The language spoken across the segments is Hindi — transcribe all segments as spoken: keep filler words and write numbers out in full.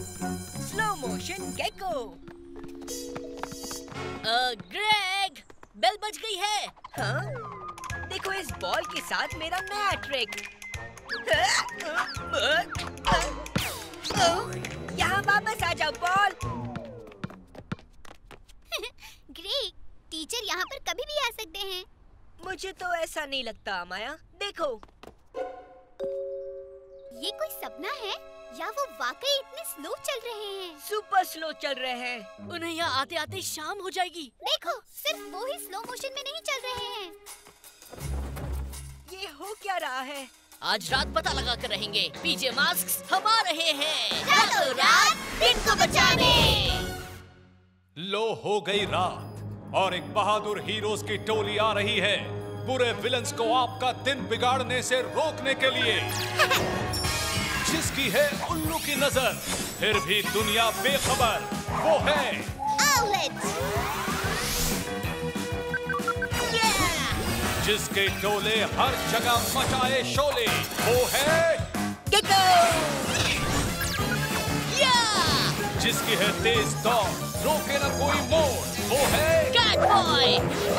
Slow motion Gecko. Greg, bell बज गई है। हाँ? देखो इस बॉल के साथ मेरा नया ट्रिक। यहाँ वापस आ जाओ बॉल। ग्रेग, टीचर यहाँ पर कभी भी आ सकते हैं। मुझे तो ऐसा नहीं लगता माया। देखो, ये कोई सपना है या वो वाकई इतने स्लो चल रहे हैं? सुपर स्लो चल रहे हैं। उन्हें यहाँ आते आते शाम हो जाएगी। देखो, सिर्फ वो ही स्लो मोशन में नहीं चल रहे हैं। ये हो क्या रहा है? आज रात पता लगा कर रहेंगे। पीजे मास्क हम आ रहे हैं रातों रात दिन को बचाने। लो हो गई रात और एक बहादुर हीरोज की टोली आ रही है बुरे विलन्स को आपका दिन बिगाड़ने से रोकने के लिए। जिसकी है उल्लू की नजर, फिर भी दुनिया बेखबर, वो है Owlet। जिसके टोले हर जगह मचाए शोले, वो है गेको। जिसकी है तेज दौड़, रोके न कोई मोड़, वो है कैटबॉय।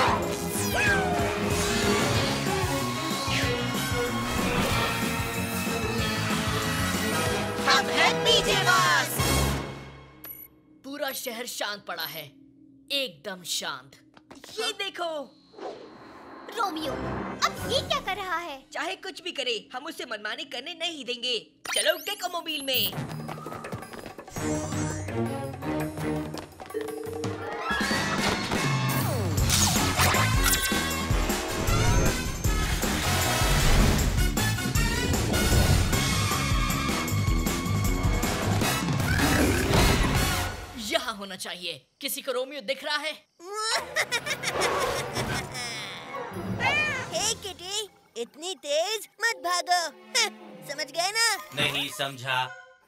हम हैं पीजे मास्क। पूरा शहर शांत पड़ा है, एकदम शांत। ये देखो, रोमियो, अब ये क्या कर रहा है? चाहे कुछ भी करे, हम उसे मनमानी करने नहीं देंगे। चलो गेको मोबाइल में। यहाँ होना चाहिए। किसी को रोमियो दिख रहा है? हे किटी, इतनी तेज मत भागो। समझ गए ना? नहीं समझा।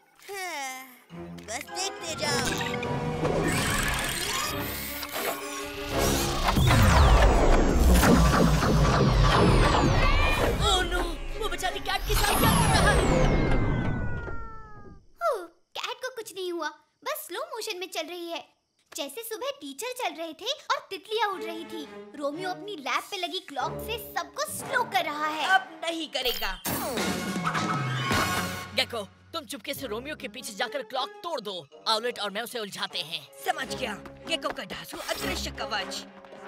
बस देखते जाओ। ओह नो, वो बेचारी कैट के साथ क्या कर रहा है? ओह, कैट को कुछ नहीं हुआ, बस स्लो मोशन में चल रही है। जैसे सुबह टीचर चल रहे थे और तितलियां उड़ रही थी। रोमियो अपनी लैब पे लगी क्लॉक से सबको स्लो कर रहा है। अब नहीं करेगा। गेको, तुम चुपके से रोमियो के पीछे जाकर क्लॉक तोड़ दो। आउलेट और मैं उसे उलझाते हैं। समझ गया। गेको का धांसू अदृश्य कवच।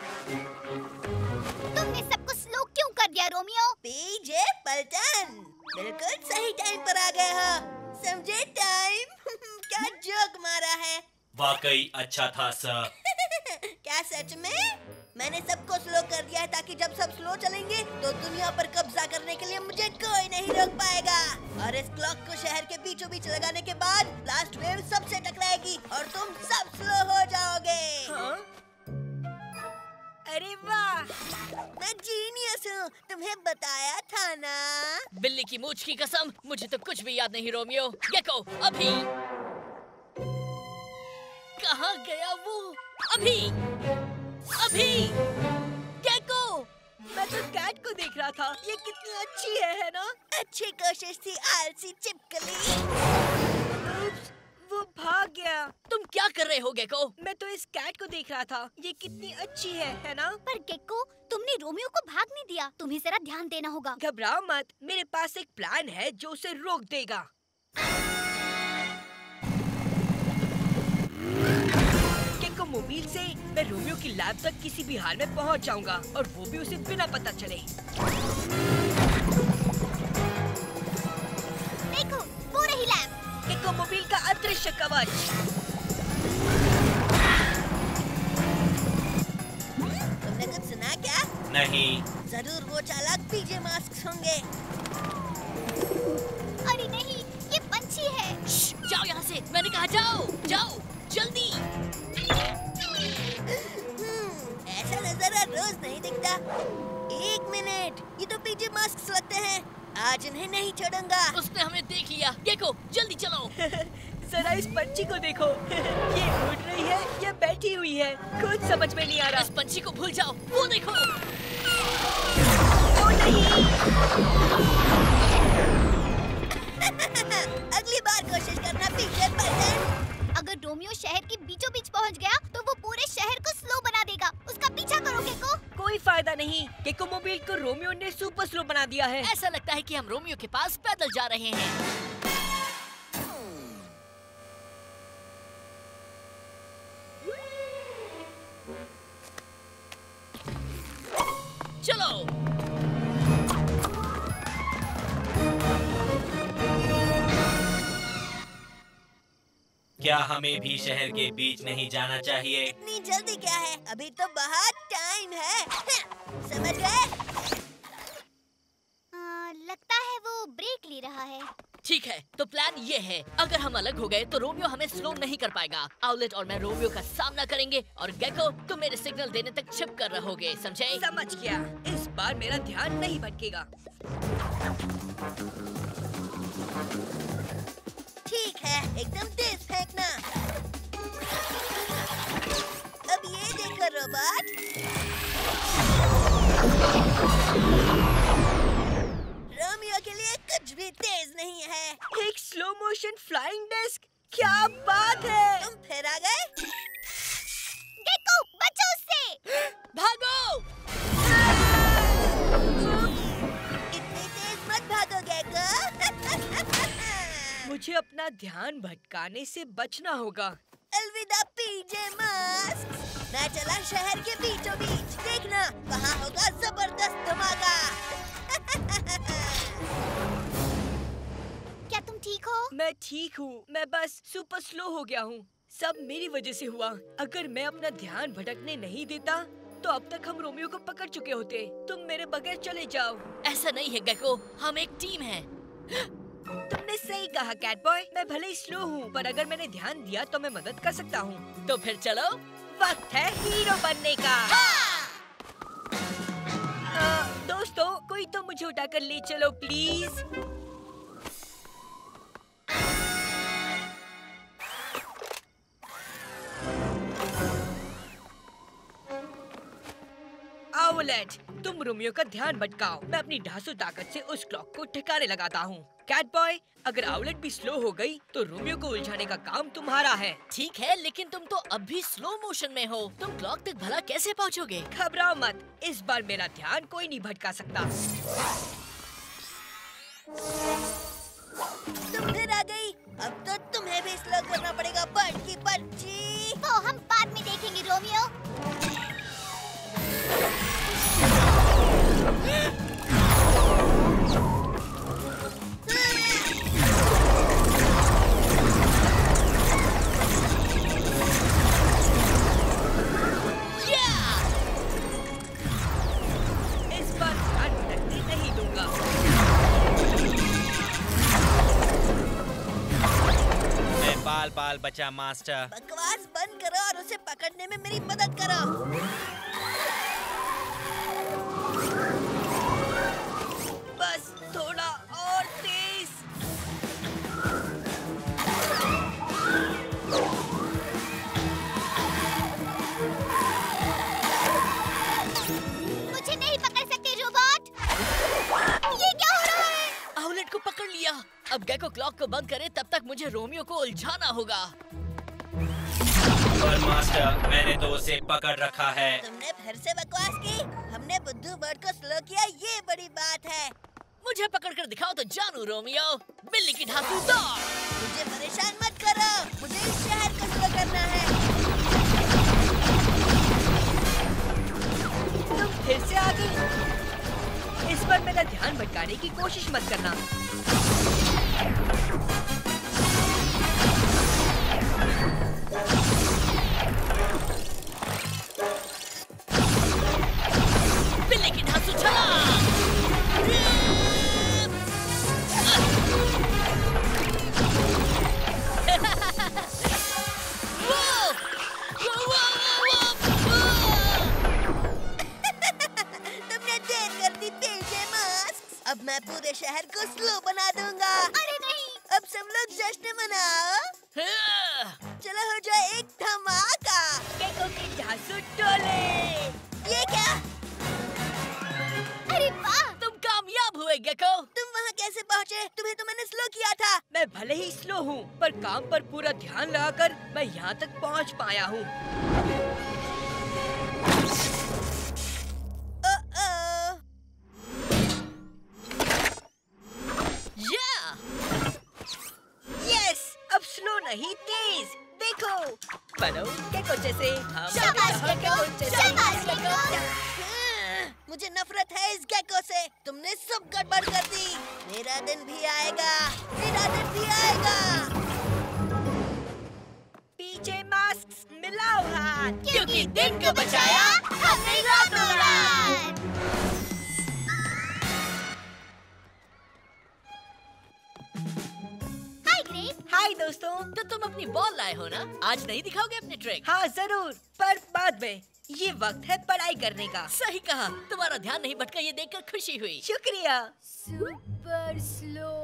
तुमने सबको स्लो क्यों कर दिया रोमियो? पीजे पलटन, बिल्कुल सही टाइम पर आ गए हो। समझे टाइम? क्या जोक मारा है। वाकई अच्छा था सर। क्या सच में? मैंने सबको स्लो कर दिया है ताकि जब सब स्लो चलेंगे तो दुनिया पर कब्जा करने के लिए मुझे कोई नहीं रोक पाएगा। और इस क्लॉक को शहर के बीचों बीच लगाने के बाद ब्लास्ट वेव सबसे टकराएगी और तुम सब स्लो हो जाओगे। हाँ? अरे वाह! मैं जीनियस हूँ, तुम्हें बताया था ना। बिल्ली की मूंछ की कसम, मुझे तो कुछ भी याद नहीं रोमियो। गेको, अभी कहाँ गया वो? अभी अभी गेको! मैं तो कैट को देख रहा था। ये कितनी अच्छी है, है ना? अच्छी कोशिश थी आलसी चिपकली। उप्स, वो भाग गया। तुम क्या कर रहे हो गेको? मैं तो इस कैट को देख रहा था। ये कितनी अच्छी है, है ना? पर गेको, तुमने रोमियो को भागने दिया। तुम्हें जरा ध्यान देना होगा। घबराओ मत, मेरे पास एक प्लान है जो उसे रोक देगा। गेको मोबाइल से मैं रोमियो की लैब तक किसी भी हाल में पहुंच जाऊंगा और वो भी उसे बिना पता चले। देखो, वो रही लैब। गेको मोबाइल का अदृश्य कवच। तुमने कुछ सुना क्या? नहीं। जरूर वो चालाक पीजे मास्क होंगे। अरे नहीं, ये पंछी है। जाओ यहाँ से, मैंने कहा जाओ, जाओ, जल्दी। ऐसा नजारा रोज नहीं दिखता। एक मिनट, ये तो पीजे मास्क लगते हैं। आज इन्हें नहीं छोड़ूंगा। उसने हमें देख लिया। गेको, जल्दी चलो। जरा इस पंछी को देखो। ये उड़ रही है या बैठी हुई है, कुछ समझ में नहीं आ रहा। इस पंछी को भूल जाओ, वो देखो। ओ नहीं। अगली बार कोशिश करना पीटर पर्सन। अगर रोमियो शहर के बीचों बीच पहुंच गया तो वो पूरे शहर को स्लो बना देगा। उसका पीछा करो गेको। कोई फायदा नहीं, गेको मोबाइल को रोमियो ने सुपर स्लो बना दिया है। ऐसा लगता है कि हम रोमियो के पास पैदल जा रहे हैं। चलो। क्या हमें भी शहर के बीच नहीं जाना चाहिए? इतनी जल्दी क्या है, अभी तो बहुत टाइम है। समझ गए? आ, लगता है वो ब्रेक ले रहा है। ठीक है, तो प्लान ये है, अगर हम अलग हो गए तो रोमियो हमें स्लो नहीं कर पाएगा। आउलेट और मैं रोमियो का सामना करेंगे और गेको तुम मेरे सिग्नल देने तक छिप कर रहोगे, समझे? समझ गया। इस बार मेरा ध्यान नहीं भटकेगा। ठीक है, एकदम तेज फेंकना। अब ये देखो रोबोट। रोमियो के लिए कुछ भी तेज नहीं है। एक स्लो मोशन फ्लाइंग डिस्क, क्या बात है। तुम फिर आ गए। गेको बचो उससे। भागो! इतनी तेज मत भागो गेको। मुझे अपना ध्यान भटकाने से बचना होगा। अलविदा पीजे मास्क। मैं चला शहर के बीचों बीच। देखना, वहाँ होगा जबरदस्त धमाका। क्या तुम ठीक हो? मैं ठीक हूँ, मैं बस सुपर स्लो हो गया हूँ। सब मेरी वजह से हुआ। अगर मैं अपना ध्यान भटकने नहीं देता तो अब तक हम रोमियो को पकड़ चुके होते। तुम मेरे बगैर चले जाओ। ऐसा नहीं है गेको, हम एक टीम हैं। तुमने सही कहा कैट बॉय। मैं भले ही स्लो हूँ, पर अगर मैंने ध्यान दिया तो मैं मदद कर सकता हूँ। तो फिर चलो, वक्त है हीरो बनने का। आ, दोस्तों, कोई तो मुझे उठाकर ले चलो प्लीज। आउलेट, तुम रोमियो का ध्यान भटकाओ। मैं अपनी ढांसू ताकत से उस क्लॉक को ठिकाने लगाता हूँ। कैट बॉय, अगर आउलेट भी स्लो हो गई तो रोमियो को उलझाने का काम तुम्हारा है। ठीक है, लेकिन तुम तो अब भी स्लो मोशन में हो। तुम क्लॉक तक भला कैसे पहुँचोगे? घबराओ मत, इस बार मेरा ध्यान कोई नहीं भटका सकता। तुम फिर आ गई। अब तो तुम्हें भी स्लो करना पड़ेगा बर्ड की बच्ची। वो हम बाद में देखेंगे रोमियो। इस बार ध्यान भटकने नहीं दूंगा। मैं बाल बाल बचा मास्टर। बकवास बंद करो और उसे पकड़ने में मेरी मदद करो। बस थोड़ा और तेज। मुझे नहीं पकड़ सकते रोबोट। ये क्या हो रहा है? आउलेट को पकड़ लिया। अब गेको क्लॉक को बंद करे तब तक मुझे रोमियो को उलझाना होगा। पर मास्टर, मैंने तो उसे पकड़ रखा है। तुमने फिर से बकवास की। हमने बुद्धू बर्ड को स्लो किया, ये बड़ी बात है। मुझे पकड़ कर दिखाओ तो जानू रोमियो। बिल्ली की ढांसू दौड़। मुझे परेशान मत करो, मुझे इस शहर को स्लो करना है। तुम फिर से आ गई। इस बार मेरा ध्यान भटकाने की कोशिश मत करना। बिल्ली की ढांसू चला। तुमने देर कर दी पीजे मास्क। अब मैं पूरे शहर को स्लो बना दूंगा। अरे नहीं। अब सब लोग जश्न मनाओ। चलो हो जाए एक धमाका। गेको की ढांसू टोले। ये क्या? अरे वाह। तुम कामयाब हुए गेको। तुम वहाँ कैसे कैसे पहुँचे? तुम्हें तो मैंने स्लो किया था। मैं भले ही स्लो हूँ, पर काम पर पूरा ध्यान लगाकर मैं यहाँ तक पहुँच पाया हूँ। यस, अब स्लो नहीं तेज। देखो, बनो गेको जैसे। हम शाबाश गेको, शाबाश गेको। हाँ, मुझे नफरत है इस गेको से। तुमने सब गड़बड़ कर दी। मेरा दिन भी आएगा, मेरा दिन भी आएगा। पीछे मास्क मिलाओ हाथ, क्योंकि दिन को बचाया हमने रात रात। हाय ग्रेट। हाय दोस्तों। तो तुम अपनी बॉल लाए हो ना? आज नहीं दिखाओगे अपनी ट्रिक? हाँ जरूर, पर बाद में। ये वक्त है पढ़ाई करने का। सही कहा, तुम्हारा ध्यान नहीं भटका ये देखकर खुशी हुई। शुक्रिया। Super slow